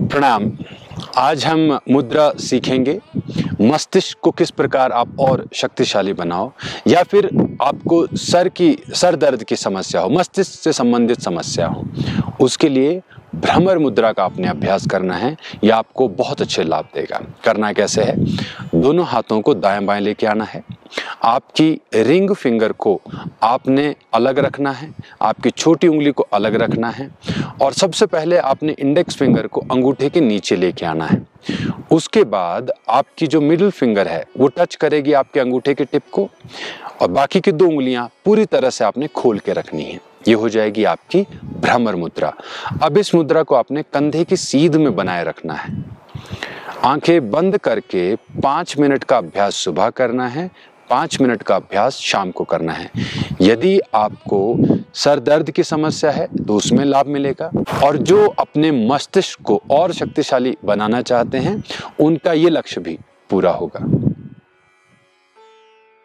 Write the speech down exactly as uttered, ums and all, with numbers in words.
प्रणाम। आज हम मुद्रा सीखेंगे मस्तिष्क को किस प्रकार आप और शक्तिशाली बनाओ, या फिर आपको सर की सर दर्द की समस्या हो, मस्तिष्क से संबंधित समस्या हो, उसके लिए भ्रमर मुद्रा का आपने अभ्यास करना है। यह आपको बहुत अच्छे लाभ देगा। करना कैसे है? दोनों हाथों को दाएं बाएं लेके आना है। आपकी रिंग फिंगर को आपने अलग रखना है, आपकी छोटी उंगली को अलग रखना है, और सबसे पहले आपने इंडेक्स फिंगर को अंगूठे के नीचे लेके आना है। उसके बाद आपकी जो मिडिल फिंगर है वो टच करेगी आपके अंगूठे के टिप को, और बाकी की दो उंगलियां पूरी तरह से आपने खोल के रखनी है। ये हो जाएगी आपकी भ्रमर मुद्रा। अब इस मुद्रा को आपने कंधे की सीध में बनाए रखना है। आंखें बंद करके पाँच मिनट का अभ्यास सुबह करना है, पाँच मिनट का अभ्यास शाम को करना है। यदि आपको सर दर्द की समस्या है तो उसमें लाभ मिलेगा, और जो अपने मस्तिष्क को और शक्तिशाली बनाना चाहते हैं उनका ये लक्ष्य भी पूरा होगा।